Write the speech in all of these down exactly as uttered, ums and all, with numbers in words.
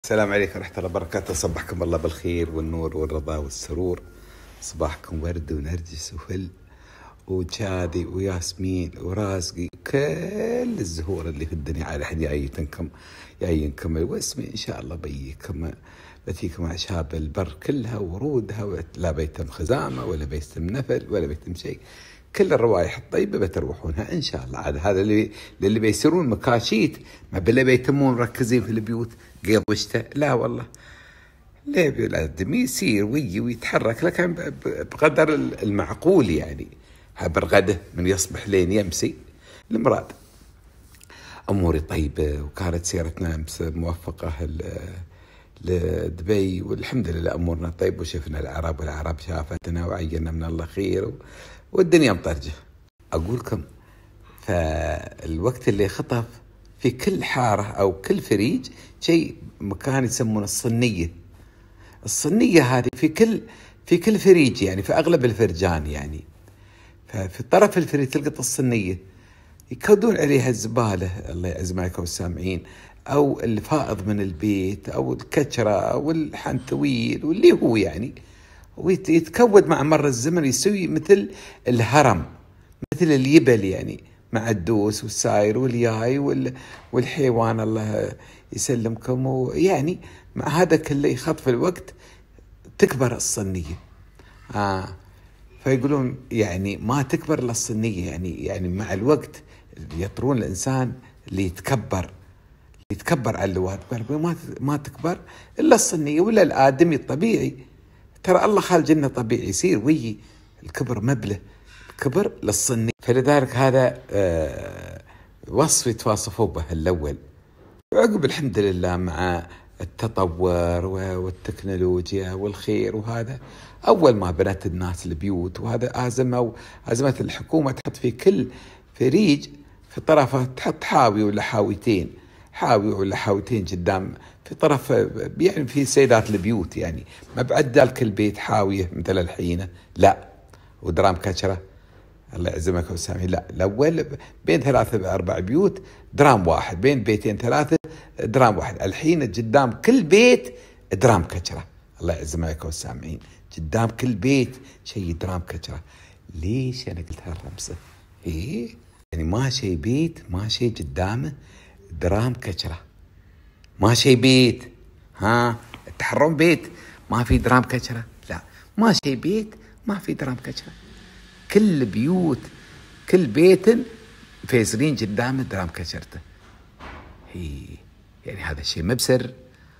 السلام عليكم ورحمة الله وبركاته. صبحكم الله بالخير والنور والرضا والسرور. صباحكم ورد ونرجس وفل وشادي وياسمين ورازقي، كل الزهور اللي في الدنيا على حد جايتنكم جايينكم واسمي إن شاء الله بيكم بتيكم أعشاب البر كلها ورودها، لا بيتم خزامة ولا بيتم نفل ولا بيتم شيء، كل الروائح الطيبة بتروحونها إن شاء الله. عاد هذا اللي اللي بيصيرون مكاشيت، ما بالله بيتمون مركزين في البيوت قيض وشته، لا والله ليه لازم يصير ويجي ويتحرك، لكن بقدر المعقول يعني. برغده من يصبح لين يمسي المراد. أموري طيبة وكانت سيرتنا أمس موفقة لدبي والحمد لله أمورنا طيب، وشفنا العرب والعرب شافتنا وعينا من الله خير والدنيا مطرجة. أقولكم فالوقت اللي خطف في كل حارة أو كل فريج شيء مكان يسمونه الصنية. الصنية هذه في كل في كل فريج يعني، في أغلب الفرجان يعني، ففي طرف الفريج تلقط الصنية يكودون عليها الزبالة، الله يعزمكم السامعين، أو الفائض من البيت أو الكشرة أو الحنتويل واللي هو يعني، ويتكود مع مر الزمن يسوي مثل الهرم، مثل اليبل يعني، مع الدوس والساير والياي والحيوان الله يسلمكم، ويعني مع هذا كله يخطف الوقت تكبر الصنية. آه فيقولون يعني ما تكبر إلا الصنية، يعني يعني مع الوقت يطرون الإنسان اللي يتكبر يتكبر على اللواد، ما ما تكبر إلا الصنية ولا الآدمي الطبيعي. ترى الله خالق جنة طبيعي يصير ويجي الكبر مبله، الكبر للصني. فلذلك هذا آه وصف يتواصفوا به الأول. وعقب الحمد لله مع التطور والتكنولوجيا والخير، وهذا أول ما بنت الناس البيوت، وهذا أزمة أزمة الحكومة تحط في كل فريج في طرفه تحط حاوي ولا حاويتين، حاوي ولا حاويتين قدام في طرف، يعني في سيدات البيوت يعني، ما بعد ذلك البيت حاوية مثل الحينة لا، ودرام كشرة الله يعزمك وسامي، لا الأول بين ثلاثة أربع بيوت درام واحد، بين بيتين ثلاثة درام واحد، الحين قدام كل بيت درام كشرة الله يعزمك والسامعين، قدام كل بيت شيء درام كشرة. ليش أنا قلت هالرمسة؟ إيه يعني ما شيء بيت ما شيء قدامه درام كشرة، ما شيء بيت ها تحرون بيت ما في درام كشرة، لا ما شيء بيت ما في درام كشرة، كل بيوت كل بيت فيصلين قدامه درام كشرته. هي يعني هذا الشيء مبسر.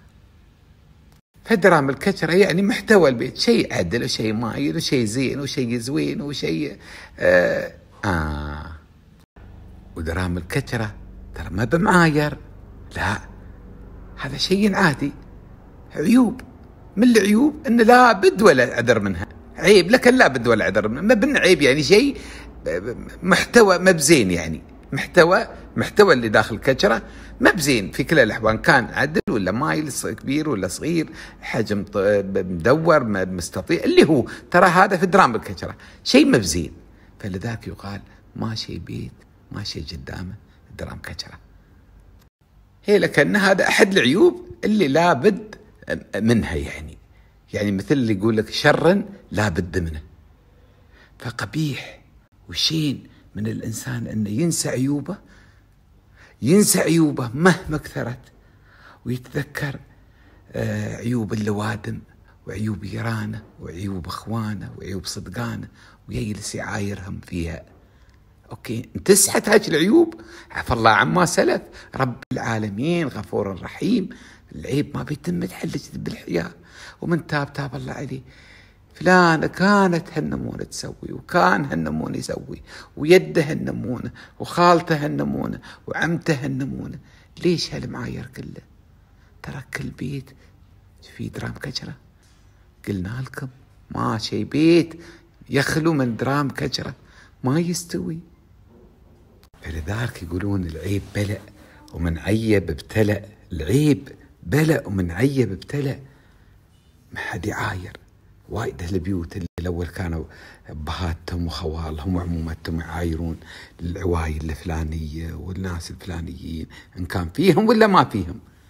فدرام الكشرة يعني محتوى البيت، شيء عدل وشيء مايل وشيء زين وشيء زوين وشيء آه, آه ودرام الكشرة ترى ما بمعاير، لا هذا شيء عادي. عيوب من العيوب إن لا بد ولا عذر منها، عيب لكن لا بد ولا عذر منها، ما بن عيب يعني شيء محتوى ما بزين، يعني محتوى محتوى اللي داخل الكشرة ما بزين في كل الأحوال، كان عدل ولا مايل كبير ولا صغير، حجم مدور مستطيل اللي هو، ترى هذا في درام الكشرة شيء ما بزين. فلذلك يقال ما شيء بيت ما شيء قدامه درام كشرة. هي لكن هذا أحد العيوب اللي لا بد منها، يعني يعني مثل اللي يقول لك شرا لا بد منه. فقبيح وشين من الإنسان أنه ينسى عيوبه، ينسى عيوبه مهما كثرت، ويتذكر عيوب اللوادم وعيوب جيرانه وعيوب إخوانه وعيوب صدقانه ويجلس يعايرهم فيها. أوكي انتسحت هاي العيوب، عفى الله عما سلف، رب العالمين غفور رحيم، العيب ما بيتم تحلج بالحياة، ومن تاب تاب الله عليه. فلان كانت هالنمونة تسوي، وكان هالنمونة يسوي، ويده هالنمونة، وخالته هالنمونة، وعمته هالنمونة. ليش هالمعاير كله؟ ترى كل بيت في درام كشرة، قلنا لكم ما شي بيت يخلو من درام كشرة، ما يستوي. فلذلك يقولون العيب بلأ ومن عيب ابتلأ، العيب بلأ ومن عيب ابتلأ، ما حد يعاير. وايد البيوت اللي الأول كانوا بهاتهم وخوالهم وعمومتهم يعايرون العوايل الفلانية والناس الفلانيين إن كان فيهم ولا ما فيهم،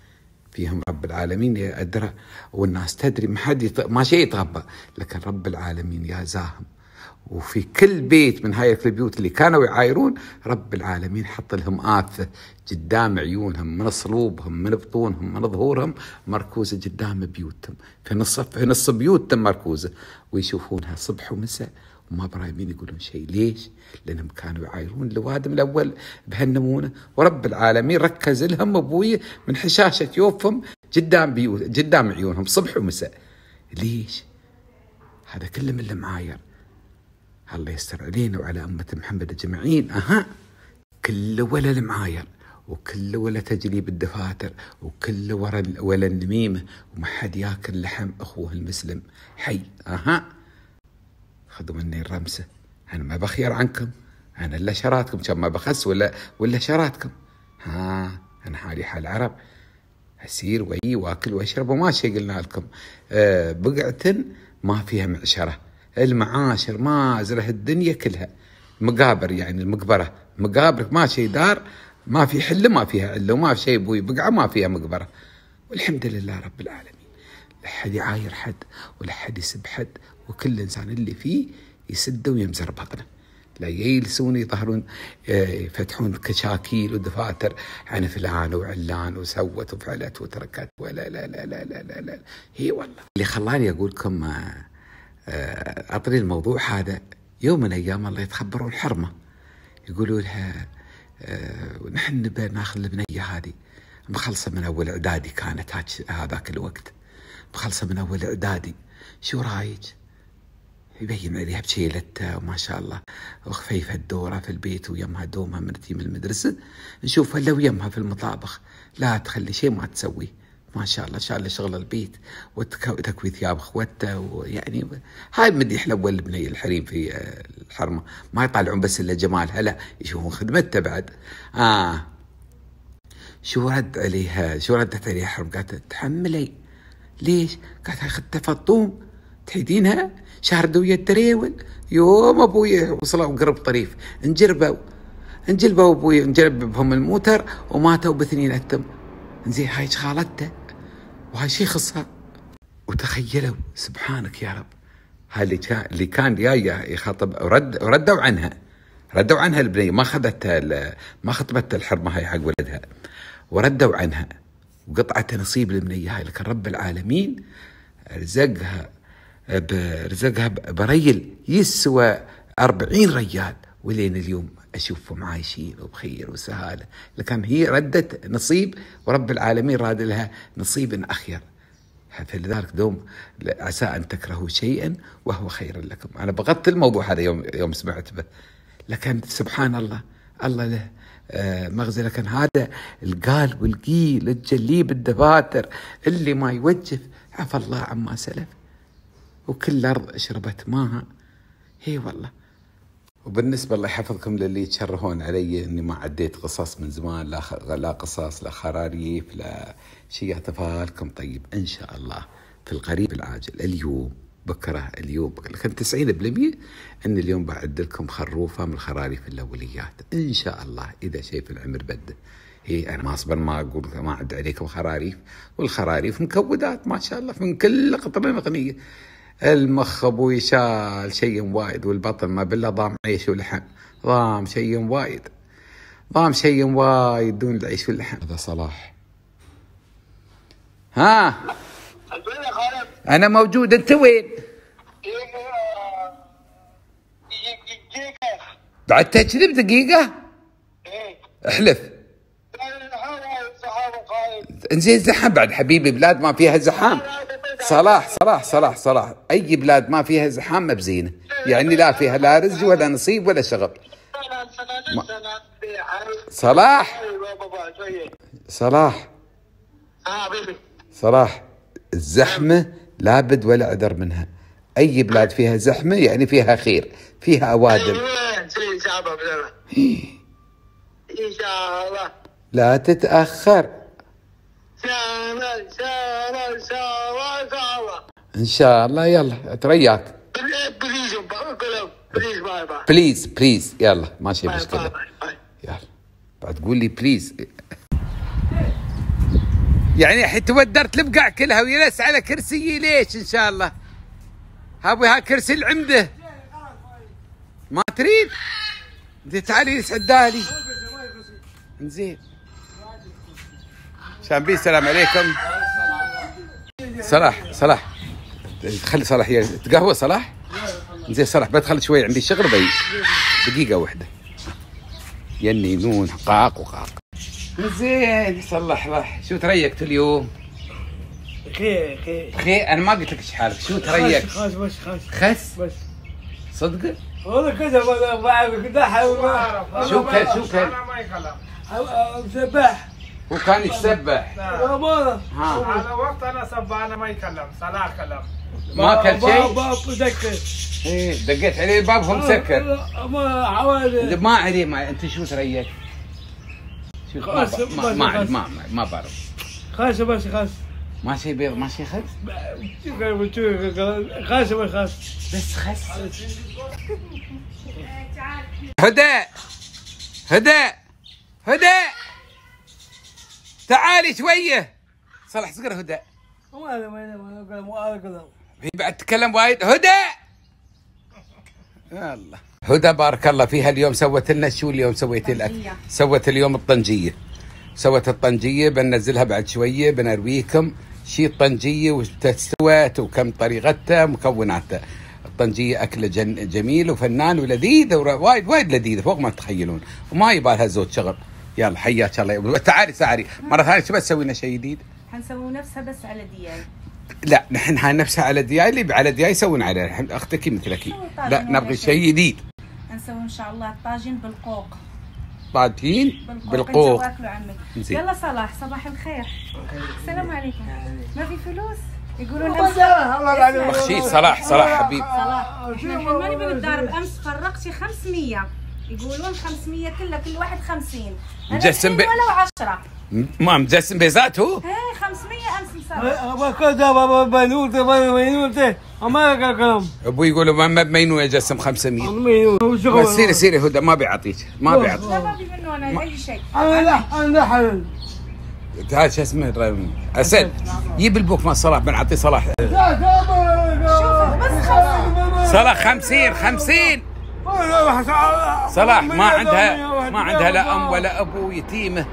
فيهم رب العالمين يقدرها، والناس تدري ما حد يط... ما شيء يتغبى، لكن رب العالمين يا زاهم. وفي كل بيت من هاي البيوت اللي كانوا يعايرون رب العالمين حط لهم آفة قدام عيونهم، من صلوبهم من بطونهم من ظهورهم، مركوزة قدام بيوتهم، في نص في نص بيوتهم مركوزة، ويشوفونها صبح ومساء وما برايمين يقولون شيء. ليش؟ لأنهم كانوا يعايرون الوادم الأول بهالنمونة، ورب العالمين ركز لهم أبوي من حشاشة يوفهم قدام بيوت قدام عيونهم صبح ومساء. ليش؟ هذا كله من المعاير. الله يستر علينا وعلى أمة محمد أجمعين. أها، كله ولا المعاير، وكله ولا تجليب الدفاتر، وكله ورا ولا النميمة، وما حد ياكل لحم أخوه المسلم حي. أها، خذوا مني الرمسة، أنا ما بخير عنكم، أنا إلا شراتكم، كم ما بخس ولا ولا شراتكم. ها، أنا حالي حال العرب، أسير وأي وأكل وأشرب وما شيء قلنا لكم. أه بقعة ما فيها معشرة، المعاشر ما أزره الدنيا كلها، مقابر يعني المقبرة، مقابر ما شيء دار، ما في حلة ما فيها علة، وما في شيء بوي بقعة ما فيها مقبرة. والحمد لله رب العالمين، لا حد يعاير حد ولا حد يسب حد، وكل إنسان اللي فيه يسده ويمزر بطنه، لا يجلسون يظهرون يفتحون كشاكيل ودفاتر عن فلان وعلان وسوت وفعلت وتركت، ولا لا لا لا لا لا, لا. هي والله اللي خلاني أقول لكم أطري الموضوع هذا، يوم من أيام الله يتخبروا الحرمة، يقولوا لها ونحن نبي ناخذ البنية هذه مخلصة من أول إعدادي، كانت هذاك الوقت مخلصة من أول إعدادي، شو رايج؟ يبين عليها بشيلتها وما شاء الله، وخفيفة الدورة في البيت ويمها دومها من تيم المدرسة، نشوفها لو يمها في المطابخ لا تخلي شيء ما تسويه، ما شاء الله شال شغل البيت وتكوي ثياب اخوته، ويعني هاي مديح الاول البنيه الحريم في الحرمه، ما يطالعون بس الا جمالها، لا يشوفون خدمتها بعد. اه شو رد عليها؟ شو ردت عليها حرم؟ قالت تحملي. ليش؟ قالت اخذتها فطوم تحيدينها شاردويه التريول، يوم ابوي وصلوا قرب طريف انجربوا انجلبوا ابوي انجرب بهم الموتر وماتوا باثنين اتم. زين هاي خالته وهاي شي خصها. وتخيلوا سبحانك يا رب، هاي اللي كان اللي كان جاي يخاطب ورد وردوا عنها ردوا عنها البنيه، ما خذتها ما خطبتها الحرمه هاي حق ولدها، وردوا عنها وقطعت نصيب البنيه هاي، لكن رب العالمين رزقها برزقها بريل يسوى أربعين ريال، ولين اليوم أشوفهم عايشين وبخير وسهالة، لكن هي ردت نصيب ورب العالمين راد لها نصيب أخير. فلذلك دوم عسى أن تكرهوا شيئا وهو خير لكم. أنا بغضت الموضوع هذا يوم يوم سمعت به، لكن سبحان الله الله له آه مغزى. لكن هذا القال والقيل الجليب الدفاتر اللي ما يوجف عفى الله عما سلف، وكل الأرض شربت ماها. هي والله. وبالنسبة الله يحفظكم للي يتشرهون علي اني ما عديت قصص من زمان، لا خ... لا قصص لا خراريف لا شيء، اعتفالكم طيب ان شاء الله في القريب العاجل، اليوم بكره اليوم بكره. لكن تسعين بالمئة ان اليوم بعد لكم خروفة من الخراريف الاوليات ان شاء الله، اذا شيء في العمر بده. هي انا ما اصبر ما اقول ما اعد عليكم خراريف، والخراريف مكودات ما شاء الله من كل قطر غنية. المخ ابوي شال شيء وايد، والبطن ما بالله ضام عيش ولحم، ضام شيء وايد ضام شيء وايد دون العيش واللحم. هذا صلاح. ها انا موجود، انت وين؟ بعد تكذب دقيقة؟ احلف. انزين زحام بعد حبيبي، بلاد ما فيها زحام. صلاح صلاح صلاح صلاح اي بلاد ما فيها زحام ما بزينه، يعني لا فيها لا رزق ولا نصيب ولا شغل. ما... صلاح صلاح صلاح الزحمه لابد ولا عذر منها، اي بلاد فيها زحمه يعني فيها خير، فيها اوادم. ان شاء الله لا تتاخر ان شاء الله. يلا اترياك بليز بليز، يلا ماشي مشكله. يلا بعد تقول لي بليز. يعني الحين تودرت البقع كلها ويجلس على كرسي ليش ان شاء الله؟ ابوي ها كرسي العمده ما تريد؟ انت تعالي يسعدها لي. زين شامبي السلام عليكم. صلاح صلاح خلي صلاح يتقهوى صلاح. زين صلاح بدخل شوي عندي شغل بي دقيقة واحدة. يني نون قاق وقاق. زين صلح راح. شو تريقت اليوم؟ خير خير خير انا ما قلت لك ايش حالك. شو تريقت؟ خس بس خس خس بس صدق؟ والله كذا ما بعرف كذا حيوان. شو كان شو كان؟ انا ما يكلم مسبح هو كان يتسبح. والله ها على وقت انا سبح انا ما يكلم صلاح كلم ما كل شيء؟ باب مذكر. ايه دقيت عليه الباب هو مسكر. ما حوالي ما عليه. ما انت شو تريقت؟ شو ما خس ما بس ما, خس. ما, ما بعرف. خس بس خس ما شيء بيض ما شيء خس. خس بس خس بس خس. هدى هدى هدى تعالي شويه. صلح صغر هدى. مو هذا مو هذا كلام. هي بعد تتكلم وايد. هدى الله. هدى بارك الله فيها اليوم سوت لنا شو اليوم سويتي لك؟ سوت اليوم الطنجيه. سوت الطنجيه بنزلها بعد شويه بنرويكم شي الطنجيه وتستوت وكم طريقتها مكوناتها. الطنجيه اكله جن جميل وفنان ولذيذ وايد وايد لذيذه فوق ما تتخيلون وما يبالها زود شغل. يلا حياك الله. تعالي تعالي مره ثانيه. شو بتسوي لنا شيء جديد؟ حنسوي نفسها بس على دياي. لا نحن هاي نفسها على دياي اللي على دياي يسوون عليها. الحين اختك مثلك. لا نبغي شيء جديد. نسوي ان شاء الله طاجين بالقوق. طاجين بالقوق. يلا صلاح صباح الخير. السلام عليكم. ما في فلوس؟ يقولون بخشيت صلاح. صلاح حبيب صلاح احنا الحين ما نبي نتضارب. امس فرقتي خمسمية يقولون خمسمية كلها كل واحد خمسين. مجسم ب... ولو عشرة. ما مجسم بيزات هو؟ ايه خمسمية امس مسوي. ابغى كذا بابا بنوت بنوت ما قال كلام. ابوي يقولوا ما مينو يجسم خمسمية. مينو سيري سيري هدى ما بيعطيك ما بيعطيك. لا ما في منه انا اي شيء. انا لا انا حلال. تعال شو اسمه اسد جيب البوك مال صلاح بنعطيه صلاح. شوف بس خمسين. صلاح خمسين خمسين. صلاح ما عندها ما عندها لا ام ولا ابو يتيمه.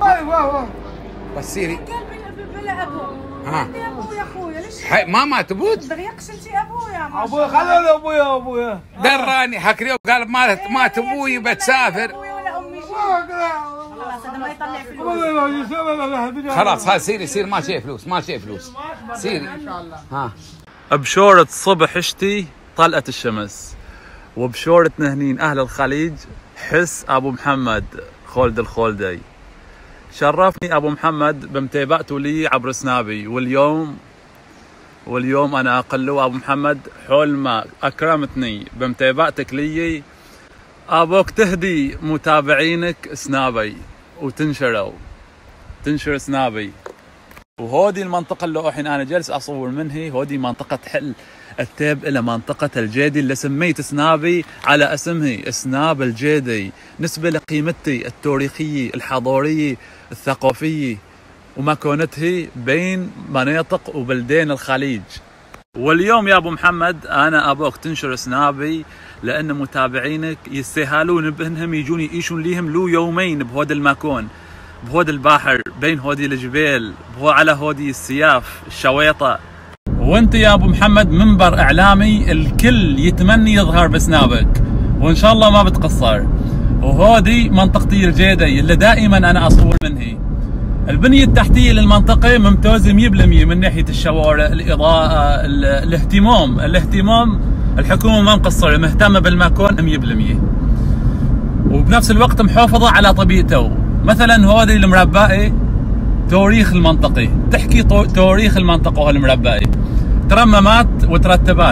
بس سيري قال بلا ابو. ها عندي ابو يا اخويا ليش؟ ما مات ابوك؟ تغيقش انت ابويا. ابوي خلال ابويا ابويا دراني حكى اليوم قال مات مات ابوي بتسافر. ابويا ولا امي. خلاص هذا ما يطلع فلوس. خلاص ها سيري سيري ما شيء فلوس ما شيء فلوس سيري. ها بشورة صبح شتي طلعت الشمس وبشورة نهنين أهل الخليج حس أبو محمد خولد الخولدي. شرفني أبو محمد بمتابعته لي عبر سنابي واليوم واليوم أنا أقل له أبو محمد حول ما أكرمتني بمتابعتك لي. أبوك تهدي متابعينك سنابي وتنشروا تنشر سنابي. وهودي المنطقة اللي الحين أنا جالس أصور منها هودي منطقة حل التاب إلى منطقة الجيدي اللي سميت سنابي على اسمها سناب الجيدي نسبة لقيمتي التاريخية الحضارية الثقافية ومكانتها بين مناطق وبلدان الخليج. واليوم يا أبو محمد أنا أبوك تنشر سنابي لأن متابعينك يستاهلون بأنهم يجون يعيشون ليهم لو يومين بهذا المكان بهذا البحر بين هودي الجبال بهو على هودي السياف الشويطة. وانت يا ابو محمد منبر اعلامي الكل يتمني يظهر بسنابك وان شاء الله ما بتقصر. وهودي منطقتي الجيدي اللي دائما انا اصور منها. البنية التحتية للمنطقة ممتازة مية بالمية من ناحية الشوارع الاضاءة الاهتمام الاهتمام الحكومة ما مقصرة مهتمة بالمكان مية بالمية وبنفس الوقت محافظة على طبيعته. مثلا هذه المربعة تاريخ المنطقة تحكي تاريخ المنطقة هالمربعة ترممات وترتبات.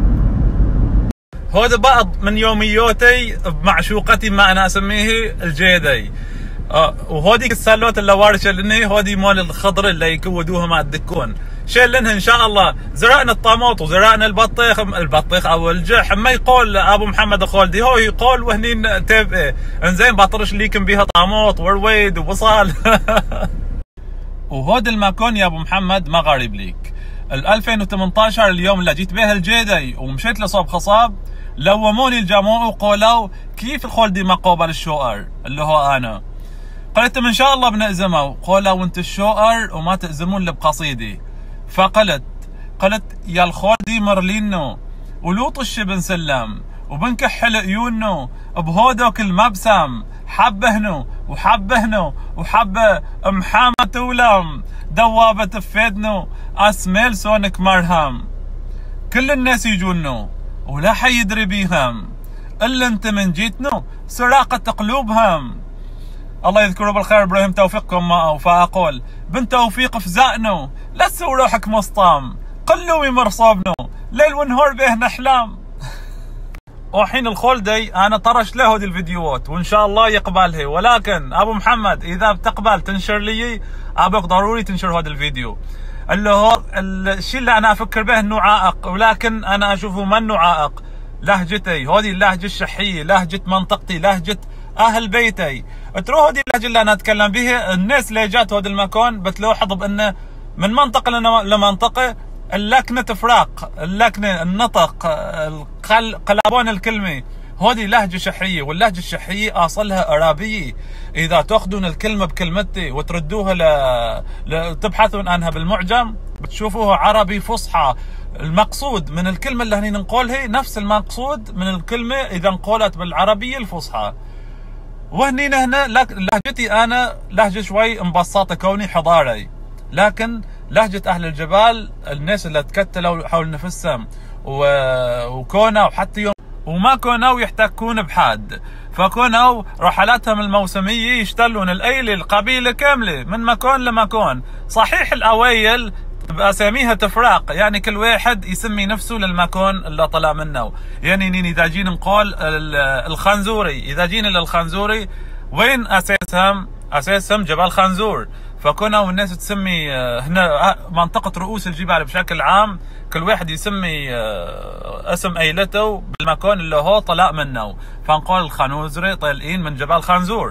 هذا بعض من يومياتي بمعشوقتي ما انا اسميه الجيدي. آه وهذيك السلات اللي وارشه لنا هذه مال الخضر اللي يكودوها مع الدكون شيلنها ان شاء الله. زرعنا الطماط وزرعنا البطيخ البطيخ او الجح ما يقول ابو محمد خالدي هو يقول وهنين تبقى انزين بطرش ليكم بيها طماط ورويد وبصل. وهود المكان يا ابو محمد ما غريب ليك. ال ألفين وثمانية عشر اليوم اللي جيت به الجيدي ومشيت لصوب خصاب، لوموني الجماعه وقالوا كيف الخولدي ما قابل الشوقر اللي هو انا. قلت لهم ان شاء الله بنأزمه. قالوا وانت الشوقر وما تأزمون اللي بقصيدي. فقلت قلت يا الخولدي مرلينو ولوطش بن سلم وبنكحل عيونو بهودوك المبسم، حبهنو وحبهنو وحبه محامة تولم دوابة فيدنو اسميل سونك مرهم. كل الناس يجونو ولا حي يدري بيهم الا انت من جيتنو سراقة قلوبهم. الله يذكره بالخير ابراهيم توفيقكم معه. فاقول بن توفيق فزقنو لا تسوي روحك مصطام، قلوي مرصابنو ليل ونهار به نحلام. وحين الخولدي انا طرش له هذه الفيديوهات وان شاء الله يقبلها، ولكن ابو محمد اذا بتقبل تنشر لي ابوك ضروري تنشر هذا الفيديو. اللي هو الشيء اللي انا افكر به انه عائق، ولكن انا اشوفه منه عائق. لهجتي هذه اللهجه الشحيه، لهجه منطقتي، لهجه اهل بيتي. ترى هذه اللهجه اللي انا اتكلم بها، الناس اللي جات هذا المكان بتلاحظ بانه من منطقه لمنطقه اللكنه تفرق، اللكنه، النطق، قلبان الكلمه. هذه لهجه شحيه، واللهجه الشحيه اصلها ارابيه. اذا تاخذون الكلمه بكلمتي وتردوها ل... ل... تبحثون عنها بالمعجم بتشوفوها عربي فصحى. المقصود من الكلمه اللي هني نقولها نفس المقصود من الكلمه اذا انقولت بالعربيه الفصحى. وهني هنا لهجتي انا لهجه شوي مبسطه كوني حضاري، لكن لهجه اهل الجبال الناس اللي تكتلوا حول نفسهم و... وكونوا وحتى يوم وما كونوا يحتكون بحد، فكونوا رحلاتهم الموسميه يشتلون الايله القبيله كامله من مكان لمكان. صحيح الاويل باساميها تفرق، يعني كل واحد يسمي نفسه للمكان اللي طلع منه. يعني اذا جينا نقول الخنزوري، اذا جينا للخنزوري وين اساسهم؟ اساسهم جبل خنزور. فكونوا الناس تسمي هنا منطقه رؤوس الجبال بشكل عام كل واحد يسمي اسم ايلته بالمكان اللي هو طلع منه. فنقول الخنوزري طالعين من جبل خنزور.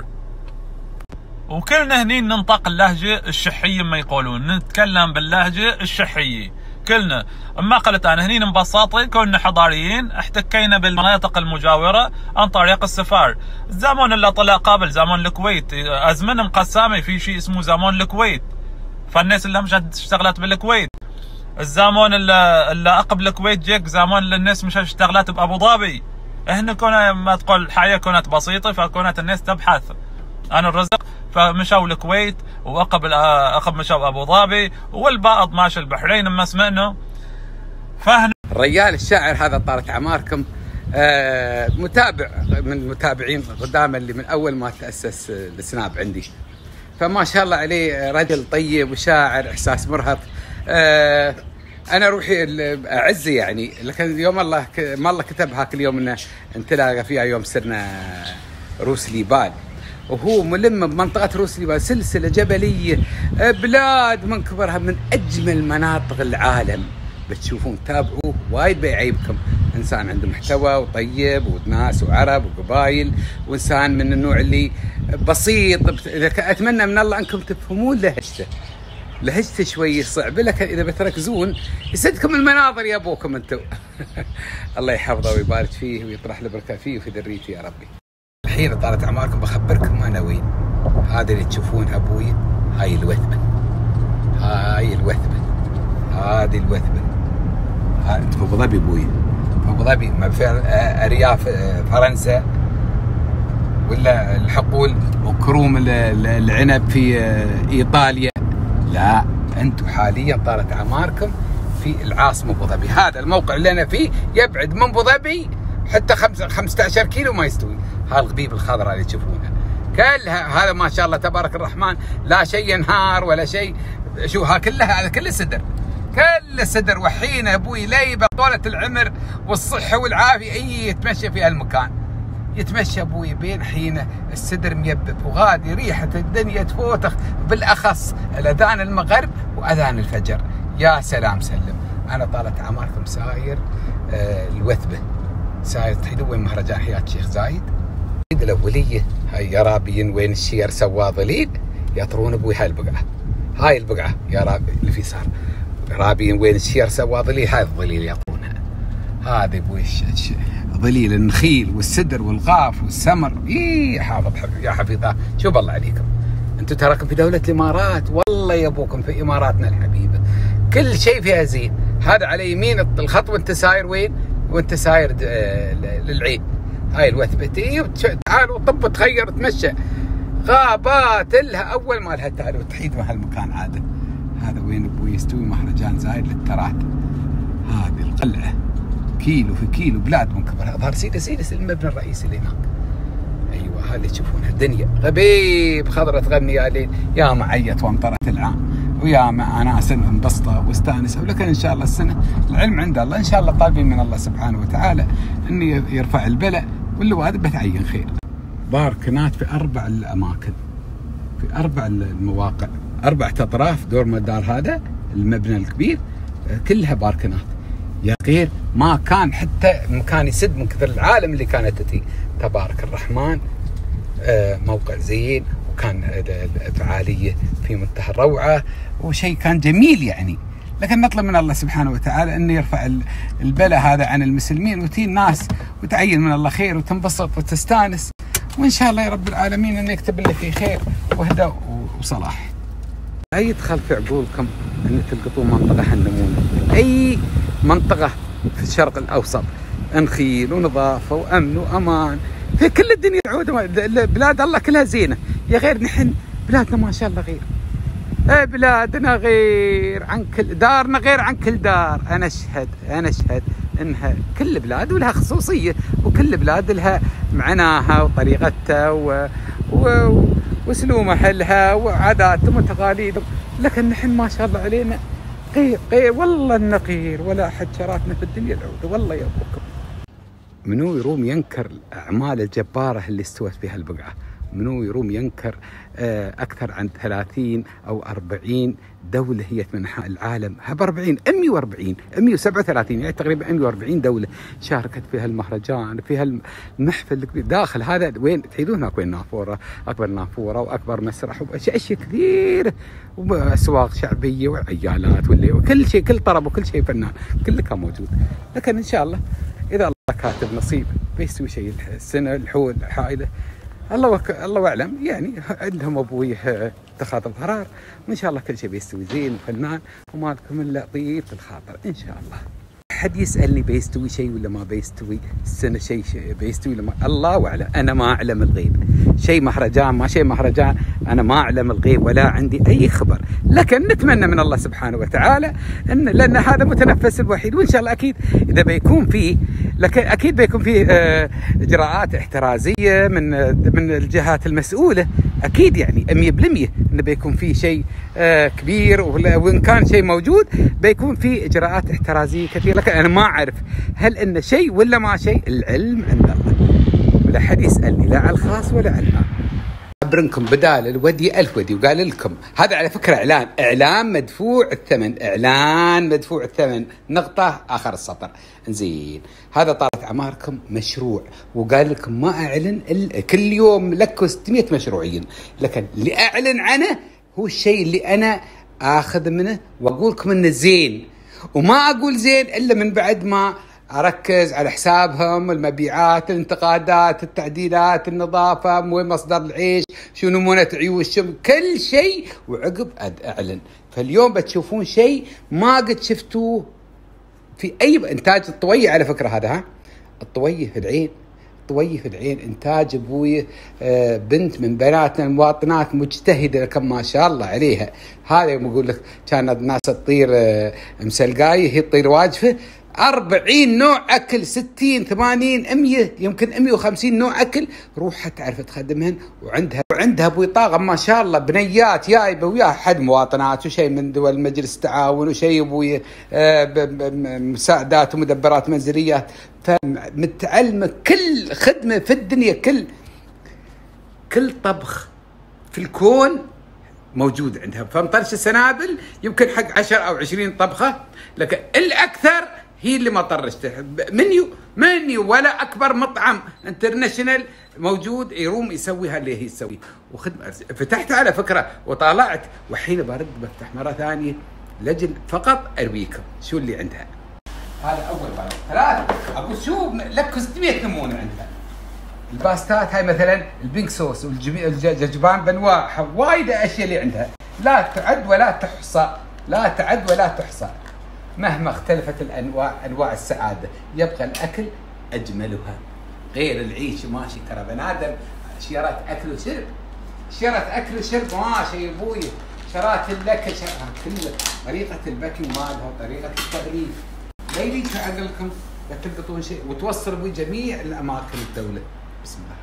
وكلنا هني ننطق اللهجه الشحيه ما يقولون، نتكلم باللهجه الشحيه كلنا. اما قلت انا هني ببساطه كنا حضاريين احتكينا بالمناطق المجاوره عن طريق السفر. الزمان اللي طلع قبل زمان الكويت، ازمنه مقسمه في شيء اسمه زمان الكويت، فالناس اللي مش اشتغلت بالكويت. الزمان اللي, اللي قبل الكويت جيك زمان اللي الناس مش اشتغلت بابو ظبي. هنا كنا ما تقول الحياه كانت بسيطه، فكانت الناس تبحث عن الرزق، فمشوا الكويت وعقب عقب مشوا ابو ظبي، والبعض ماشى البحرين ما سمعنا. فهنا الرجال الشاعر هذا طالت اعماركم، آه متابع من المتابعين قدام اللي من اول ما تاسس السناب عندي، فما شاء الله عليه رجل طيب وشاعر، احساس مرهف. آه انا روحي اعزه يعني، لكن يوم الله ما الله كتب هاك اليوم انه نتلاقى فيها يوم صرنا روس ليبال، وهو ملم بمنطقة روس ليبال، سلسلة جبلية بلاد من كبرها من أجمل مناطق العالم. بتشوفون تابعوه وايد بيعيبكم. إنسان عنده محتوى وطيب وناس وعرب وقبايل، وإنسان من النوع اللي بسيط. أتمنى من الله أنكم تفهمون لهجته. لهجته شوي صعبة، لكن إذا بتركزون يسدكم المناظر يا أبوكم أنتم. الله يحفظه ويبارك فيه ويطرح له بركة فيه وفي ذريته يا ربي. الحين طالت اعماركم بخبركم انا وين. هذا اللي تشوفونها ابوي، هاي الوثبه، هاي الوثبه، هذه الوثبه. انت في ابو ظبي ابوي، في ابو ظبي ما في ارياف فرنسا ولا الحقول وكروم العنب في ايطاليا. لا، انتم حاليا طالت اعماركم في العاصمه ابو ظبي. هذا الموقع اللي انا فيه يبعد من ابو ظبي حتى خمسة عشر كيلو ما يستوي. هالغبيب الخضراء اللي تشوفونها كلها، هذا ما شاء الله تبارك الرحمن، لا شيء ينهار ولا شيء. شو ها كلها، هذا كله سدر، كله سدر. وحين ابوي ليبه طولة العمر والصحه والعافيه اي يتمشى في هالمكان، يتمشى ابوي بين حينه السدر ميبب وغادي ريحه الدنيا تفوتخ، بالاخص الاذان المغرب واذان الفجر. يا سلام سلم. انا طالت اعماركم ساير آه الوثبه، ساير تحيدوا وين مهرجان حياة شيخ زايد. الأولية هاي يرابين وين الشير سوا ظليل يطرون ابوي هالبقعة. هاي البقعه يا رابي اللي في صار رابي وين الشير سوى ظليل، هاي الظليل يعطونها. هذا بوش ظليل النخيل والسدر والغاف والسمر. اي حافظ يا حفيظه، شوف الله عليكم انتم تراكم في دوله الامارات، والله يبوكم في اماراتنا الحبيبه كل شيء فيها زين. هذا على يمين الخط وانت ساير وين؟ وانت ساير للعين، هاي الوثبه. تعالوا طب تخير تمشى غابات لها اول ما لها تعالوا تحيد بهالمكان عاده. هذا وين ابوي يستوي مهرجان زايد للترات. هذه القلعه كيلو في كيلو بلاد من كبرها. اظهر سيدس سيدس المبنى الرئيسي اللي هناك. ايوه هذا تشوفونها الدنيا غبيب خضرة تغني يا ليل، يا معيت وامطرت العام، ويا مع ناس انبسطوا واستانسوا. ولكن ان شاء الله السنه العلم عند الله، ان شاء الله طالبين من الله سبحانه وتعالى ان يرفع البلاء واللوادب بتعين خير. باركنات في اربع الاماكن، في اربع المواقع، اربع اطراف دور مدار هذا المبنى الكبير كلها باركنات. يا غير ما كان حتى مكان يسد من كثر العالم اللي كانت تتي. تبارك الرحمن موقع زين، وكان فعاليه في منتهى الروعه، وشيء كان جميل يعني. لكن نطلب من الله سبحانه وتعالى انه يرفع البلاء هذا عن المسلمين، وتي الناس وتعين من الله خير وتنبسط وتستانس، وان شاء الله يا رب العالمين انه يكتب لنا فيه خير وهدى وصلاح. لا يدخل في عقولكم ان تلقطون منطقه هالنمونه. اي منطقه في الشرق الاوسط نخيل ونظافه وامن وامان في كل الدنيا تعود. بلاد الله كلها زينه، يا غير نحن بلادنا ما شاء الله غير. ايه بلادنا غير عن كل دارنا، غير عن كل دار. انا اشهد انا اشهد انها كل بلاد ولها خصوصيه، وكل بلاد لها معناها وطريقتها و... و... واسلوب اهلها وعاداتهم وتقاليدهم. لكن نحن ما شاء الله علينا غير غير والله انه غير، ولا احد شراتنا في الدنيا العوده. والله يا ابوكم منو يروم ينكر الاعمال الجباره اللي استوت في هالبقعه؟ منو يروم ينكر اكثر عن ثلاثين او أربعين دوله هي من انحاء العالم؟ هب أربعين مئة وأربعين مئة وسبعة وثلاثين يعني تقريبا مئة وأربعين دوله شاركت في هالمهرجان، في هالمحفل الكبير. داخل هذا وين تحيدون هناك وين نافوره، اكبر نافوره واكبر مسرح واشياء كثيره، واسواق شعبيه وعيالات واللي وكل شيء، كل طرب وكل شيء فنان كله كان موجود. لكن ان شاء الله اذا الله كاتب نصيب بيسوي شيء السنه الحول حائله. الله وك... الله اعلم يعني، عندهم ابويه اتخاذ القرار، وان شاء الله كل شيء بيستوي زين وفنان، وما لكم الا طيب الخاطر ان شاء الله. حد يسالني بيستوي شيء ولا ما بيستوي السنه، شيء شيء بيستوي ولا ما، الله اعلم. انا ما اعلم الغيب، شيء مهرجان ما شيء مهرجان، انا ما اعلم الغيب ولا عندي اي خبر. لكن نتمنى من الله سبحانه وتعالى ان لان هذا متنفس الوحيد، وان شاء الله اكيد اذا بيكون فيه، لكن اكيد بيكون فيه اجراءات احترازيه من من الجهات المسؤوله، اكيد يعني مئة بالمئة انه بيكون فيه شيء كبير، وان كان شيء موجود بيكون فيه اجراءات احترازيه كثيره. لكن انا ما اعرف هل انه شيء ولا ما شيء، العلم عند الله، ولا حد يسالني لا على الخاص ولا على العام. أبرنكم بدال الودي ألف ودي، وقال لكم هذا على فكرة إعلان، إعلان مدفوع الثمن، إعلان مدفوع الثمن، نقطة آخر السطر. زين هذا طالت أعماركم مشروع، وقال لكم ما أعلن كل يوم لكم ستمئة مشروعين، لكن اللي أعلن عنه هو الشيء اللي أنا آخذ منه وأقول لكم إنه زين، وما أقول زين إلا من بعد ما أركز على حسابهم، المبيعات، الانتقادات، التعديلات، النظافة، وين مصدر العيش، شو نمونة عيوشهم، كل شيء، وعقب أعلن. فاليوم بتشوفون شيء ما قد شفتوه في أي إنتاج. الطوية على فكرة هذا، ها الطوية في العين، الطوية في العين إنتاج أبوي، بنت من بناتنا المواطنات مجتهدة لكن ما شاء الله عليها. هذا يوم أقول لك كانت الناس تطير مسلقاية هي تطير واجفة، أربعين نوع أكل، ستين ثمانين مئة يمكن مئة وخمسين نوع أكل، روحها تعرف تخدمهن، وعندها وعندها أبوي طاقم ما شاء الله، بنيات جايبة وياها حد مواطنات، وشيء من دول مجلس التعاون، وشيء أبوي مساعدات ومدبرات منزليات، فمتعلمة كل خدمة في الدنيا، كل كل طبخ في الكون موجود عندها. فمطرش السنابل يمكن حق عشر أو عشرين طبخة، لكن الأكثر هي اللي ما طرشته. منيو منيو ولا اكبر مطعم انترناشونال موجود يروم يسويها اللي هي تسوي. وخدمه فتحت على فكره وطالعت، والحين برد بفتح مره ثانيه لجل فقط ارويكم شو اللي عندها. هذا اول بلد. ثلاث اقول شو لك ستمية نمونه عندها. الباستات هاي مثلا البينك صوص والجبان بانواعها، وايد اشياء اللي عندها لا تعد ولا تحصى، لا تعد ولا تحصى. مهما اختلفت الانواع انواع السعاده يبقى الاكل اجملها. غير العيش ماشي ترى بنادم شيرات اكل وشرب، شيرات اكل وشرب ماشي يا ابوي، شرات الاكل كله طريقه الباكينج مالها وطريقه التغليف. لا يليق عقلكم لا تلقطون شيء وتوصل بجميع الاماكن الدوله. بسم الله.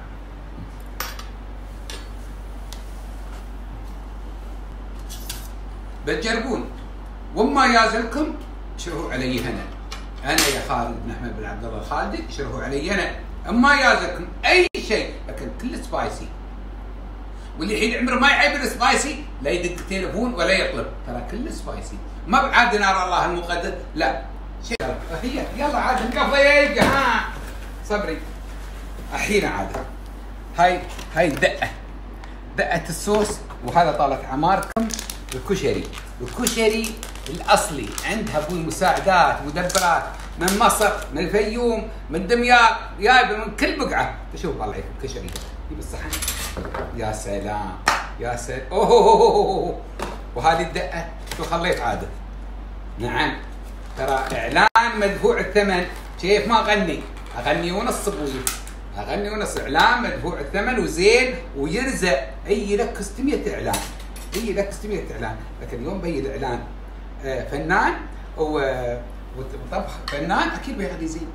بتجربون وما يازلكم شرهوا علي هنا. انا يا خالد بن احمد بن عبد الله الخالدي شرهوا علي انا. اما يازلكم اي شيء لكن كل سبايسي. واللي الحين عمره ما يحب السبايسي لا يدق تليفون ولا يطلب، ترى كل سبايسي. ما بعاد نار الله المقدس لا شيء. هي يلا عاد نقفل ها صبري. الحين عاد هاي هاي دقه دقه الصوص. وهذا طالت عماركم الكشري. الكشري الاصلي عندها ابوي مساعدات مدبرات من مصر من الفيوم من دمياط جايبه من كل بقعه. تشوف الله يعينكم كشري جيب الصحن. يا سلام يا سلام. اوه, أوه, أوه, أوه. وهذه الدقه شو خليت عاده. نعم ترى اعلان مدفوع الثمن. كيف ما اغني اغني ونص ابوي اغني ونص. اعلان مدفوع الثمن وزين ويرزق. اي لك ستمية اعلان اي لك ستمية اعلان. لكن اليوم بي الاعلان آه فنان وطبخ فنان اكيد بياخذ يزين.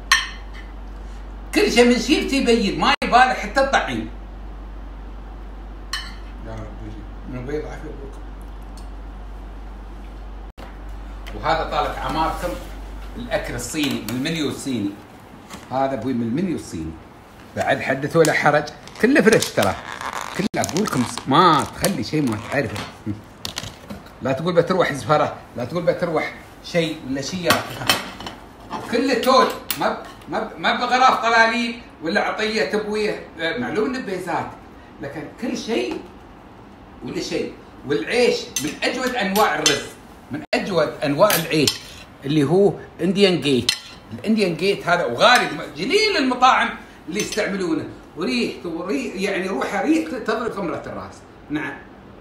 كل شيء من سيرتي يبين ما يبالغ حتى الطعيم. يا رب من بيض عافيه ابوكم. وهذا طالت عماركم الاكل الصيني من المنيو الصيني. هذا ابوي من المنيو الصيني بعد حدث ولا حرج. كله فريش ترى كله. اقول لكم ما تخلي شيء ما تعرفه. لا تقول بتروح زفره، لا تقول بتروح شيء ولا شيء. كله تول ما ما ما بغراف طلاليب ولا عطيه ابويه. معلوم نبيزات لكن كل شيء ولا شيء. والعيش من اجود انواع الرز، من اجود انواع العيش اللي هو انديان جيت. الانديان جيت هذا وغالي جليل المطاعم اللي يستعملونه. وريحته وريح يعني روحه ريح تضرب خمره الراس. نعم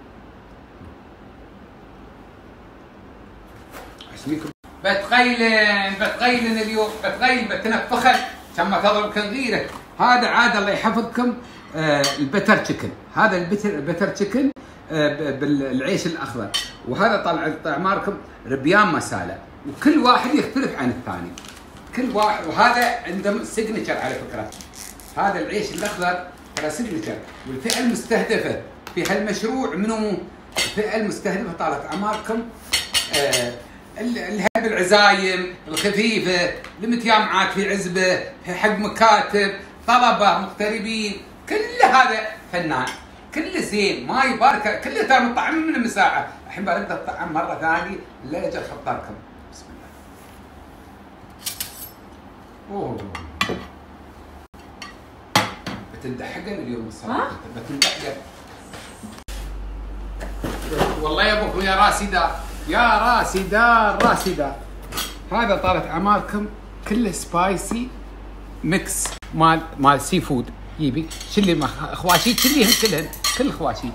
اسميكم بتقيلن بتقيلن اليوم بتقيل بتنفخن عشان ما تضرب كنغيرك. هذا عاد الله يحفظكم آه البتر تشيكن. هذا البتر البتر تشيكن آه بالعيش الاخضر. وهذا طلع اعماركم ربيان مساله. وكل واحد يختلف عن الثاني كل واحد. وهذا عنده سيجنتشر على فكره. هذا العيش الاخضر ترى سيجنتشر. والفئه المستهدفه في هالمشروع منو؟ الفئه المستهدفه طالت اعماركم آه اللي هب العزايم الخفيفه المتجمعات في عزبه حق مكاتب طلبه مغتربين. كل هذا فنان كله زين ما يبارك. كله ترى مطعم من المساحه. الحين برد الطعام مره ثانيه لا يجي خطركم. بسم الله. اوه بتندحقن اليوم الصراحه بتندحقن. والله يا ابوكم يا راسي دار يا راسي دار راسي دار. هذا طالت عماركم كله سبايسي ميكس مال مال سي فود. يبي شلي خواشيج شليهن كلهن كل خواشيج.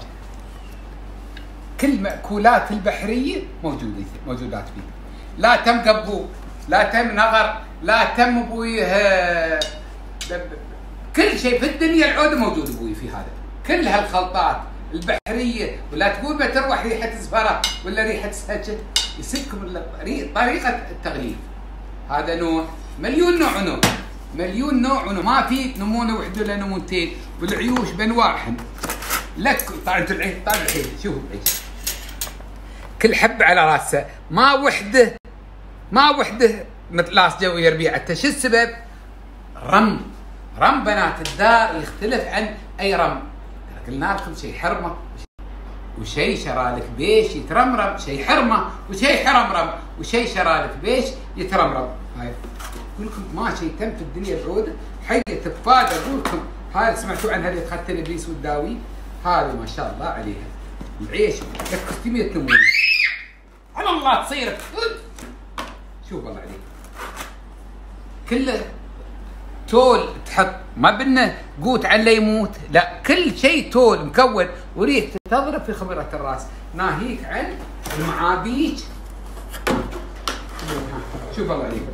كل مأكولات البحريه موجوده موجودات فيه. لا تم قبوب لا تم نغر لا تم ابويه كل شيء في الدنيا العوده موجود ابوي في هذا. كل هالخلطات البحريه. ولا تقول بتروح ريحه زفره ولا ريحه سهجه. يسكم طريقه التغليف. هذا نوع مليون نوع نوع مليون نوع نوع. ما في نمونه وحده ولا نمونتين. والعيوش بانواعهم. لك طالع العيش طالع العيش شوف العيش كل حبه على راسه. ما وحده ما وحده مثل لاس جو يربيعته. شو السبب؟ رم رم بنات الدار يختلف عن اي رم. قلنا لكم شيء حرمه وشي شرالك بيش يترمرم، شي حرمه وشي حرمرم، وشي شرالك بيش يترمرم. هاي اقول لكم ما شيء تم في الدنيا بعوده، حيه تفاده اقول لكم. هاي سمعتوا عنها اللي تختل ابليس والداوي، هذه ما شاء الله عليها العيش لك ستمية نمو على الله تصير. شوف والله عليك كله تول تحط، ما بدنا قوت على يموت، لا كل شيء تول مكون وريح تضرب في خميرة الراس. ناهيك عن المعابيج. شوف الله عليكم،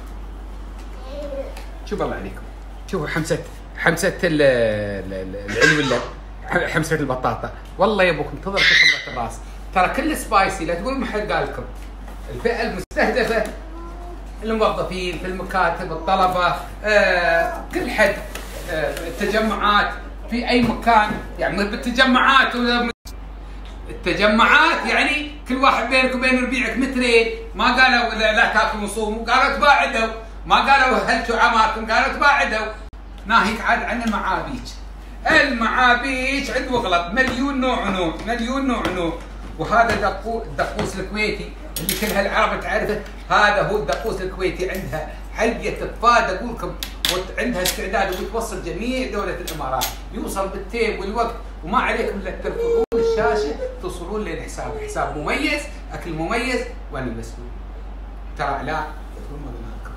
شوف الله عليكم، شوفوا حمسة حمسة العلوله، حمسة البطاطا، والله يبوكم تضرب في خميرة الراس. ترى كل سبايسي، لا تقول ما حد قال لكم. الفئة المستهدفة الموظفين في المكاتب، الطلبة، آه، كل حد، آه، التجمعات في أي مكان، يعني بالتجمعات ولا التجمعات يعني كل واحد بينك وبين ربيعك مترين، ما قالوا لا تاكلوا وصوموا، قالوا تباعدوا، ما قالوا هلتوا عماركم، قالوا تباعدوا. ناهيك عاد عن المعابيج. المعابيج عند وغلط مليون نوع ونوع، مليون نوع ونوع. وهذا دقوس الدقوس الكويتي اللي كل هالعرب تعرفه، هذا هو الدقوس الكويتي. عندها حلقه تفاد اقول لكم، وعندها استعداد وتوصل جميع دوله الامارات، يوصل بالتيم والوقت، وما عليكم الا ترفعون الشاشه توصلون للحساب، حساب مميز، اكل مميز، وانا المسؤول. ترى لا تكون مضمونكم.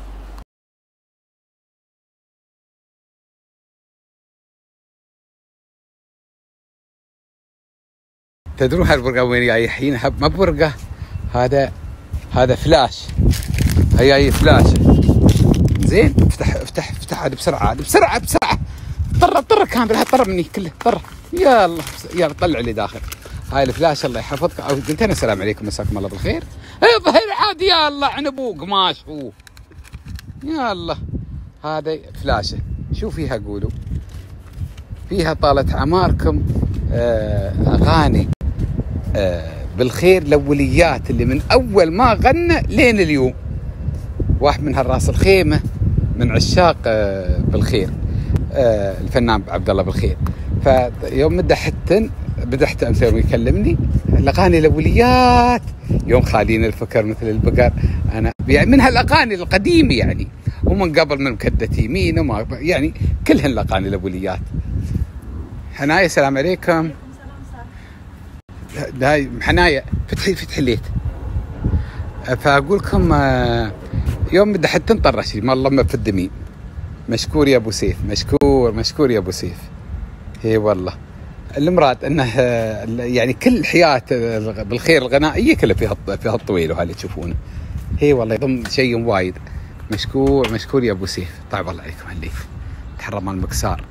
تدرون هالبرقه وين جاي الحين؟ ما برقه، هذا هذا فلاش، هي هي فلاش. زين افتح افتح افتح هذا بسرعه، هذا بسرعه بسرعه، طر طر كامل، طر مني كله طر، يلا يلا طلع لي داخل. هاي الفلاش الله يحفظك. او قلت انا السلام عليكم مساكم الله بالخير. اظهر عاد يلا عنبو قماش هو. يلا هذا فلاشه، شو فيها قولوا؟ فيها طالت عماركم آه اغاني آه بالخير الاوليات اللي من اول ما غنى لين اليوم. واحد من هالراس الخيمه من عشاق آه بالخير، آه الفنان عبد الله بالخير. فيوم مدحتن بدحت امثال ويكلمني الاغاني الاوليات، يوم خالين الفكر مثل البقر، انا يعني من هالاغاني القديمه يعني، ومن قبل من مكدة يمين وما يعني كلهن الاغاني الاوليات. حنايا السلام عليكم. هاي حنايا فتحي فتحي الليت. فاقول لكم يوم مدحتن طرشي ما الله ما في الدمين. مشكور يا ابو سيف، مشكور مشكور يا ابو سيف. اي والله المراد انه يعني كل حياه بالخير الغنائيه كلها فيها فيها الطويل وهاللي تشوفونه. اي والله يضم شيء وايد. مشكور مشكور يا ابو سيف. طيب الله عليكم هالليل تحرم المكسار.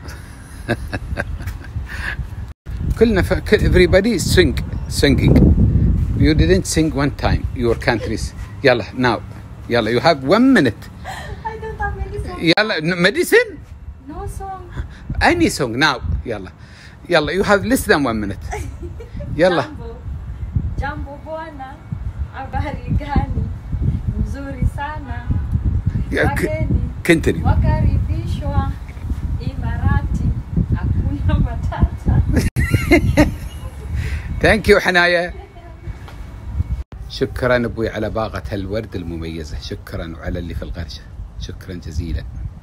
كلنا ف... everybody sing singing. You didn't sing one time your countries. يلا now يلا you have one minute. I don't have medicine. يلا medicine? No song. Any song now. يلا يلا you have less than one minute. يلا. Jambo bwana, habari gani? Mzuri sana. Wageni. Continue. Wakaribishwa Imarati. Hakuna matata. Thank you حنايا. شكرا ابوي على باغة هالورد المميزة، شكرا وعلى اللي في الغرشة، شكرا جزيلا.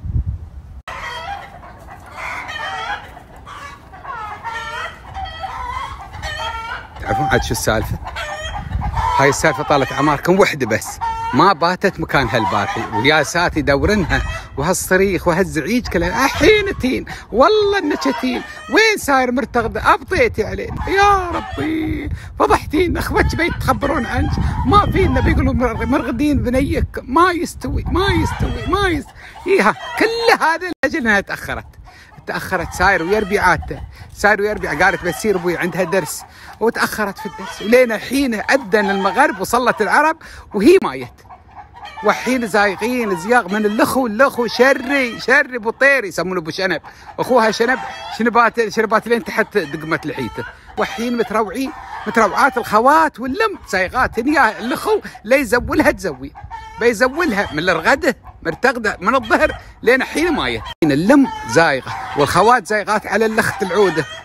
تعرفون عاد شو السالفة؟ هاي السالفة طالت عماركم وحدة بس، ما باتت مكانها البارحي، وياسات يدورنها وهالصريخ وهالزعيج كلها الحين تين، والله النكتين وين صاير مرتغدة؟ ابطيتي علينا يا ربي، فضحتينا اخوتك بيت تخبرون عنك، ما فينا بيقولوا مرغدين بنيك، ما يستوي ما يستوي ما يستوي. إيها كل هذا لاجل انها تاخرت تاخرت ساير ويربي عادته، ساير ويربي قالت بتصير ابوي عندها درس وتاخرت في الدرس، ولينا الحين اذن المغرب وصلت العرب وهي مايت، والحين زايغين زياغ من الاخو الاخو شري شري ابو طير يسمونه ابو شنب، اخوها شنب شنبات شنبات لين تحت دقمه لحيته، والحين متروعين متروعات الخوات واللم زايغات هي الاخو لا يزولها تزوي، بيزولها من الرغده مرتقده من الظهر لين حين مايت، اللم زايغه والخوات زايغات على اللخت العوده،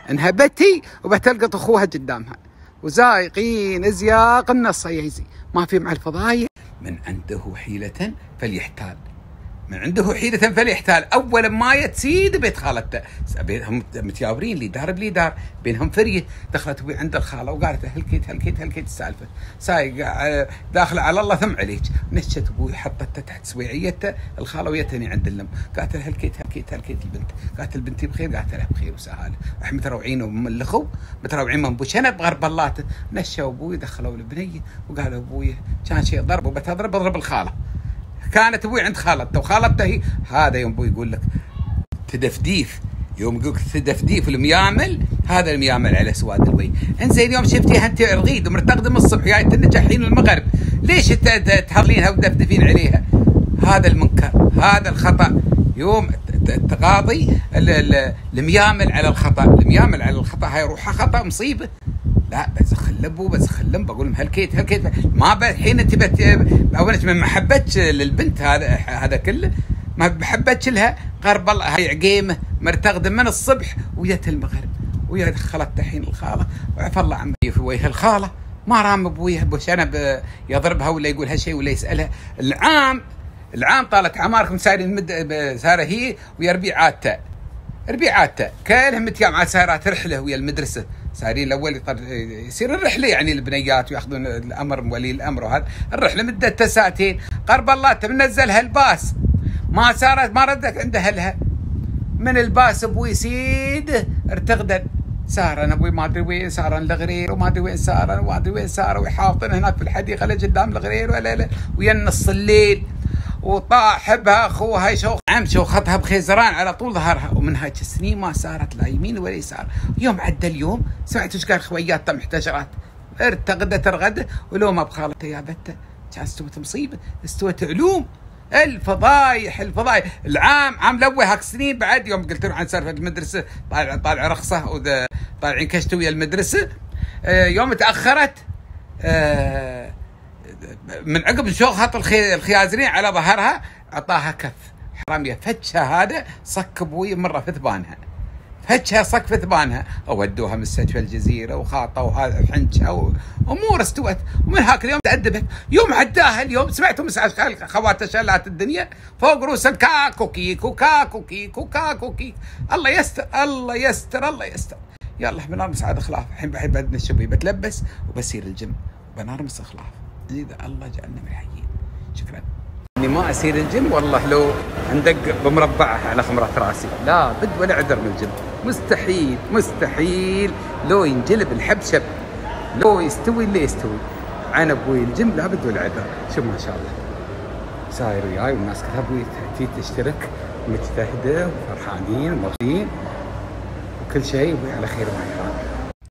انهبتي وبتلقط اخوها قدامها وزايقين ازياق النص يهزي ما في مع الفضايح. من عنده حيلة فليحتال، من عنده حيلة فليحتال. أول ما يتسيد بيت خالته هم متياورين لي دار بلي دار بينهم فرية. دخلت أبوي عند الخالة وقالت هلكيت هلكيت هلكيت السالفة سايق داخلة على الله ثم عليك. نشت أبوي حطته تحت سويعيته الخالة ويتني عند اللم. قالت له هلكيت هلكيت هلكيت البنت. قالت البنتي بخير؟ قالت لها بخير وسهالة. احنا متروعين ومملخوا متروعين من بوشنب بغرب بلاته. نشوا أبوي دخلوا البنية وقالوا أبوي كان شيء ضرب وبتضرب اضرب الخالة. كانت ابوي عند خالته وخالته هي هذا يوم ابوي يقول لك تدفديف، يوم يقول لك تدفديف الميامل هذا الميامل على سواد الوي. انزين يوم شفتيها انت رغيد ومرتقده من الصبح جاي تنجحين المغرب ليش تهضلينها وتدفدفين عليها؟ هذا المنكر هذا الخطا. يوم التقاضي الميامل على الخطا، الميامل على الخطا هاي روحها خطا مصيبه. لا بس خلبوا بس خلم بقول لهم هلكيت هلكيت ما الحين انت بت اول ما محبتش للبنت هذا هذا كله ما محبتش لها قرب الله هاي عقيمه مرتغده من الصبح ويت المغرب ويا دخلت الحين الخاله وعفى الله عن في وجه الخاله ما رام ابويها بشنب يضربها ولا يقول هالشيء ولا يسالها. العام العام طالت عماركم سايرين مد ساره هي ويا ربيعاتها ربيعاتها كلهم متيام على سيارات رحله ويا المدرسه سايرين الاول يصير الرحله يعني البنيات وياخذون الامر ولي الامر وهذا الرحله مدتها ساعتين. قرب الله تنزلها الباس ما صارت ما ردت عند اهلها من الباس ابوي سيد ارتغدت ساره انا ابوي ما ادري وين ساره الغرير وما ادري وين ساره وما ادري وين ساره ويحاطن هناك في الحديقه اللي قدام الغرير ولا لا ويا نص الليل وطاح بها اخوها شوخ عم شوختها بخيزران على طول ظهرها. ومن هاي السنين ما صارت لا يمين ولا يسار. يوم عدى اليوم سمعت ايش قال خوياتها محتجرات ارتقدت رغده ولو ما بخالتها يا بته كان استوت مصيبه استوت علوم الفضايح الفضايح. العام عام الاول هاك سنين بعد يوم قلت له عن سالفه المدرسه طالع طالع رخصه طالعين كشتوا ويا المدرسه يوم تاخرت من عقب شوخة الخيازرين على ظهرها عطاها كف حرامية فتشها هذا صك ابوي مرة في ثبانها فتشها صك في ثبانها ودوها مستشفى الجزيرة وخاطوا هذا حنشها وامور استوت. ومن هاك اليوم تأدبت. يوم عداها اليوم سمعتوا مسعى خواتها شلات الدنيا فوق رؤوسها كاكو كيك وكاكو كيك وكاكو كيك. الله يستر الله يستر الله يستر. يلا بنار مسعد خلاف الحين بحب بدنا الشبي بتلبس وبسير الجيم بنار مس خلاف إذا الله جعلنا من الحيين. شكرا. اني ما اسير الجيم والله لو عندك بمربعه على خمرات راسي لا بد ولا عذر من الجيم مستحيل مستحيل لو ينجلب الحبشب لو يستوي اللي يستوي عن ابوي الجيم لا بد ولا عذر. شوف ما شاء الله ساير وياي والناس كلها ابوي تي تشترك مجتهده وفرحانين ومبسوطين وكل شيء ابوي على خير وعافيه.